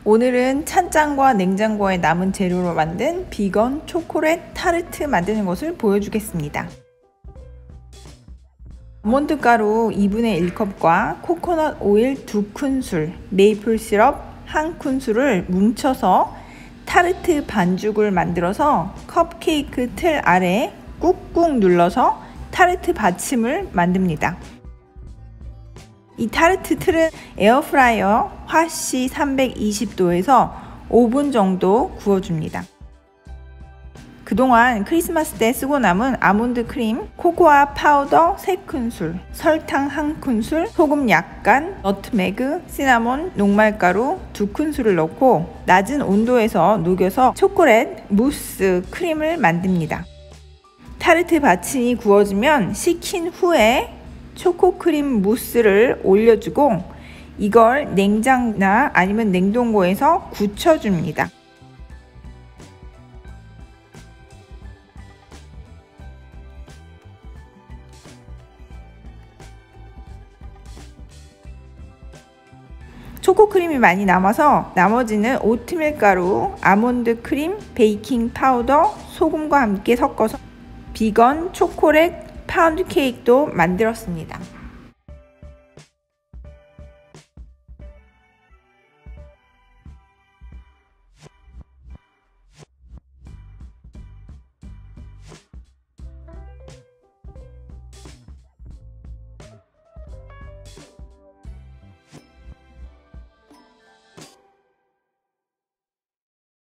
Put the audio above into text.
오늘은 찬장과 냉장고에 남은 재료로 만든 비건 초콜릿 타르트 만드는 것을 보여주겠습니다. 아몬드 가루 2분의 1컵과 코코넛 오일 2큰술, 메이플 시럽 1큰술을 뭉쳐서 타르트 반죽을 만들어서 컵케이크 틀 아래 꾹꾹 눌러서 타르트 받침을 만듭니다. 이 타르트 틀은 에어프라이어 화씨 320도에서 5분 정도 구워줍니다. 그동안 크리스마스 때 쓰고 남은 아몬드 크림, 코코아 파우더 3큰술, 설탕 1큰술, 소금 약간, 너트메그, 시나몬, 녹말가루 2큰술을 넣고 낮은 온도에서 녹여서 초콜릿 무스 크림을 만듭니다. 타르트 받침이 구워지면 식힌 후에 초코크림 무스를 올려주고 이걸 냉장이나 아니면 냉동고에서 굳혀줍니다. 초코크림이 많이 남아서 나머지는 오트밀 가루, 아몬드 크림, 베이킹 파우더, 소금과 함께 섞어서 비건 초콜릿 파운드 케이크도 만들었습니다.